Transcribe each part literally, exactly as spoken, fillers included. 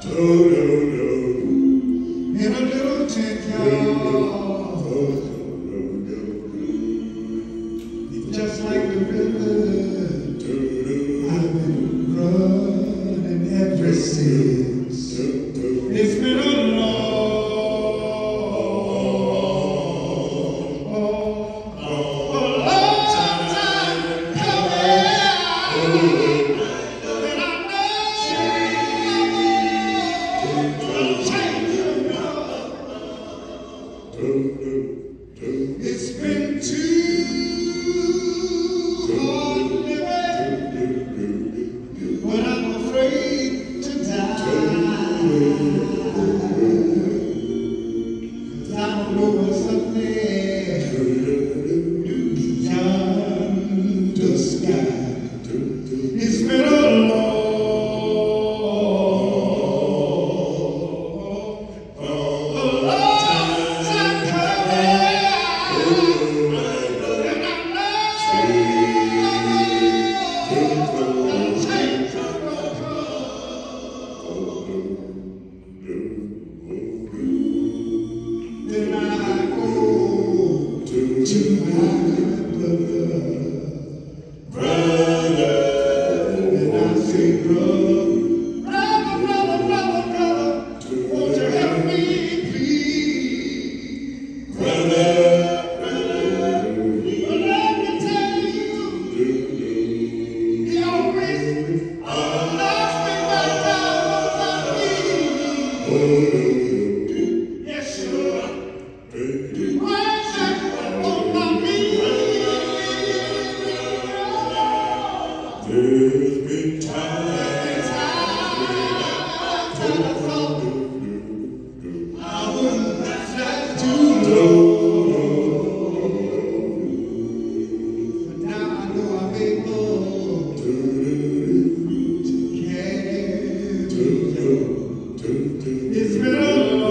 in a little tent yard, just like the river I've been running ever since. It's been a long It's been too hard living, but I'm afraid to die. 'Cause I don't know what's up there beyond the sky. It's been a long Then I go to my brother, brother, and I say, brother, brother, brother, brother, brother, won't you help me, please, brother, brother, but let me tell you, he always loves me right down on my knees. Yes, sir. Right back on my knees. There's been times I thought I wouldn't fly too low, but now I know I'm able to carry you. It's been a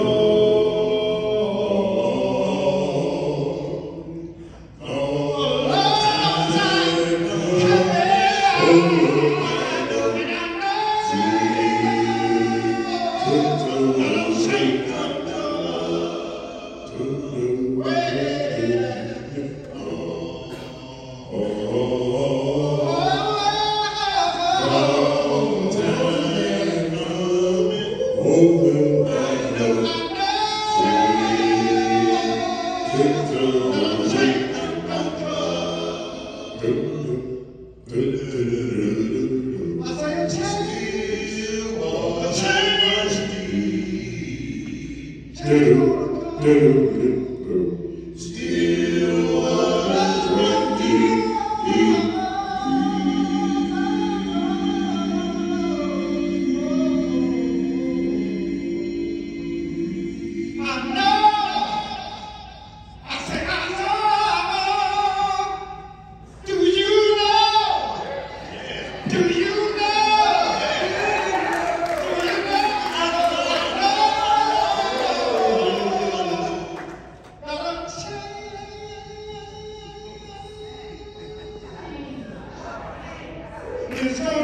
Still waters run deep. I know. I say I know. Do you know? Do you know? It's